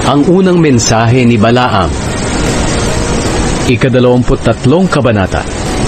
Ang unang mensahe ni Balaam. Ika-23 kabanata.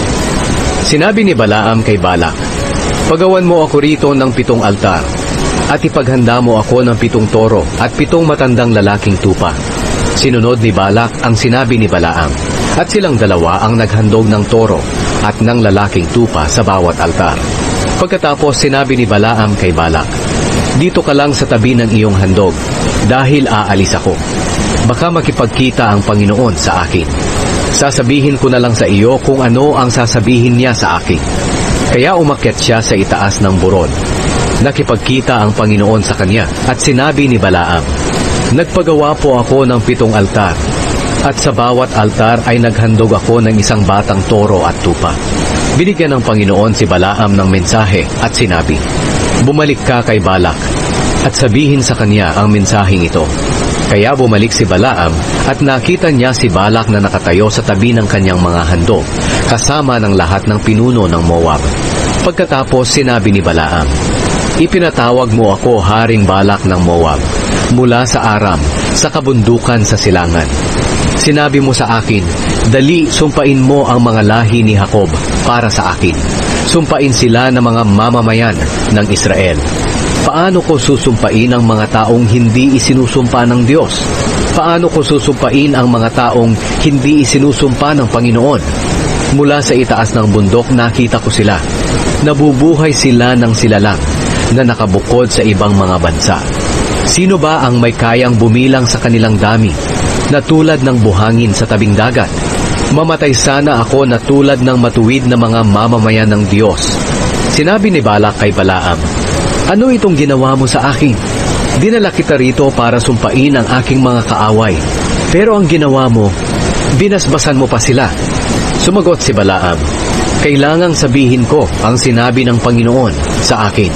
Sinabi ni Balaam kay Balak, "Pagawan mo ako rito ng 7 altar, at ipaghanda mo ako ng 7 toro at 7 matandang lalaking tupa." Sinunod ni Balak ang sinabi ni Balaam, at silang dalawa ang naghandog ng toro at ng lalaking tupa sa bawat altar. Pagkatapos sinabi ni Balaam kay Balak, "Dito ka lang sa tabi ng iyong handog, dahil aalis ako. Baka makipagkita ang Panginoon sa akin. Sasabihin ko na lang sa iyo kung ano ang sasabihin niya sa akin." Kaya umakyat siya sa itaas ng burol. Nakipagkita ang Panginoon sa kanya at sinabi ni Balaam, "Nagpagawa po ako ng 7 altar, at sa bawat altar ay naghandog ako ng isang batang toro at tupa." Binigyan ng Panginoon si Balaam ng mensahe at sinabi, "Bumalik ka kay Balak at sabihin sa kanya ang mensaheng ito." Kaya bumalik si Balaam at nakita niya si Balak na nakatayo sa tabi ng kanyang mga handog, kasama ng lahat ng pinuno ng Moab. Pagkatapos sinabi ni Balaam, "Ipinatawag mo ako, Haring Balak ng Moab, mula sa Aram, sa kabundukan sa silangan. Sinabi mo sa akin, dali, sumpain mo ang mga lahi ni Jacob para sa akin. Sumpain sila ng mga mamamayan ng Israel. Paano ko susumpain ang mga taong hindi isinusumpa ng Diyos? Paano ko susumpain ang mga taong hindi isinusumpa ng Panginoon? Mula sa itaas ng bundok nakita ko sila. Nabubuhay sila ng silalang na nakabukod sa ibang mga bansa. Sino ba ang may kayang bumilang sa kanilang dami, na tulad ng buhangin sa tabing dagat? Mamatay sana ako na tulad ng matuwid na mga mamamayan ng Diyos." Sinabi ni Balak kay Balaam, "Ano itong ginawa mo sa akin? Dinala kita rito para sumpain ang aking mga kaaway. Pero ang ginawa mo, binasbasan mo pa sila." Sumagot si Balaam, "Kailangang sabihin ko ang sinabi ng Panginoon sa akin."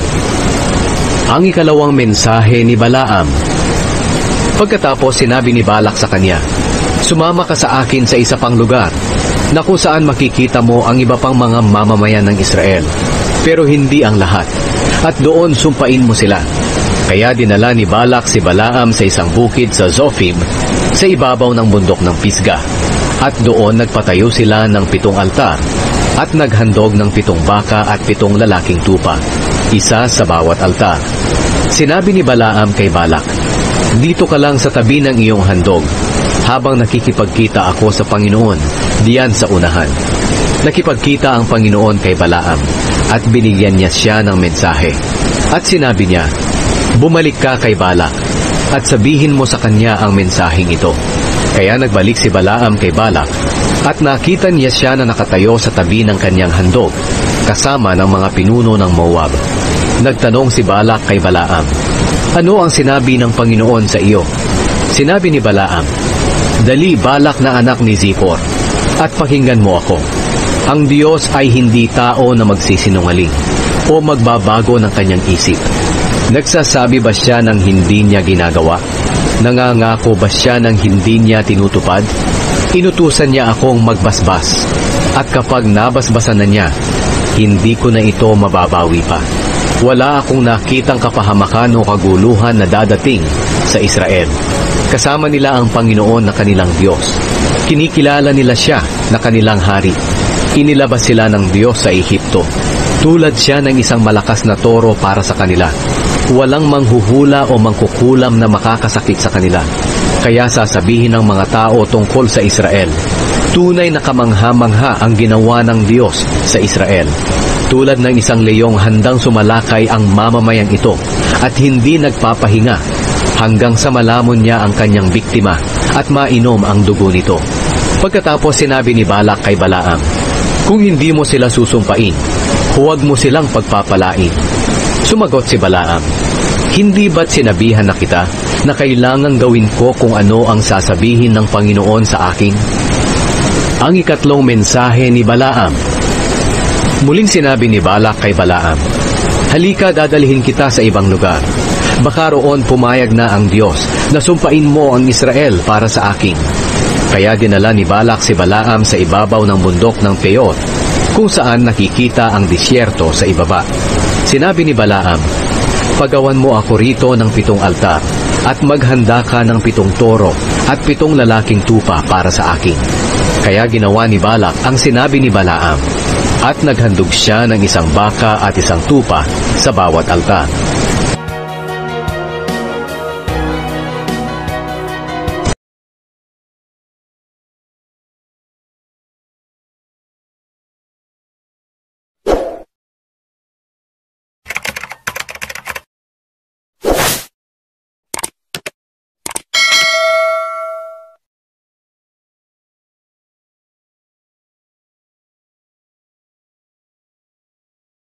Ang ikalawang mensahe ni Balaam. Pagkatapos sinabi ni Balak sa kanya, "Sumama ka sa akin sa isa pang lugar, na kung saan makikita mo ang iba pang mga mamamayan ng Israel, pero hindi ang lahat, at doon sumpain mo sila." Kaya dinala ni Balak si Balaam sa isang bukid sa Zophim, sa ibabaw ng bundok ng Pisga, at doon nagpatayo sila ng 7 altar, at naghandog ng 7 baka at 7 lalaking tupa, isa sa bawat altar. Sinabi ni Balaam kay Balak, "Dito ka lang sa tabi ng iyong handog, habang nakikipagkita ako sa Panginoon diyan sa unahan." Nakipagkita ang Panginoon kay Balaam, at binigyan niya siya ng mensahe. At sinabi niya, "Bumalik ka kay Balak, at sabihin mo sa kanya ang mensaheng ito." Kaya nagbalik si Balaam kay Balak, at nakita niya siya na nakatayo sa tabi ng kanyang handog, kasama ng mga pinuno ng Moab. Nagtanong si Balak kay Balaam, "Ano ang sinabi ng Panginoon sa iyo?" Sinabi ni Balaam, "Dali, Balak na anak ni Zippor, at pakinggan mo ako. Ang Diyos ay hindi tao na magsisinungaling o magbabago ng kanyang isip. Nagsasabi ba siya ng hindi niya ginagawa? Nangangako ba siya ng hindi niya tinutupad? Inutusan niya akong magbasbas, at kapag nabasbasan na niya, hindi ko na ito mababawi pa. Wala akong nakitang kapahamakan o kaguluhan na dadating sa Israel. Kasama nila ang Panginoon na kanilang Diyos. Kinikilala nila siya na kanilang hari. Inilabas sila ng Diyos sa Ehipto. Tulad siya ng isang malakas na toro para sa kanila. Walang manghuhula o mangkukulam na makakasakit sa kanila. Kaya sasabihin ng mga tao tungkol sa Israel, tunay na kamangha-mangha ang ginawa ng Diyos sa Israel. Tulad ng isang leyong handang sumalakay ang mamamayang ito, at hindi nagpapahinga hanggang sa malamon niya ang kanyang biktima at mainom ang dugo nito." Pagkatapos sinabi ni Balak kay Balaam, "Kung hindi mo sila susumpain, huwag mo silang pagpapalain." Sumagot si Balaam, "Hindi ba't sinabihan na kita na kailangang gawin ko kung ano ang sasabihin ng Panginoon sa akin?" Ang ikatlong mensahe ni Balaam. Muling sinabi ni Balak kay Balaam, "Halika, dadalhin kita sa ibang lugar. Baka roon pumayag na ang Diyos na sumpain mo ang Israel para sa akin." Kaya dinala ni Balak si Balaam sa ibabaw ng bundok ng Peor, kung saan nakikita ang disyerto sa ibaba. Sinabi ni Balaam, "Pagawan mo ako rito ng 7 altar, at maghanda ka ng 7 toro at 7 lalaking tupa para sa akin. Kaya ginawa ni Balak ang sinabi ni Balaam, at naghandog siya ng 1 baka at 1 tupa sa bawat altar.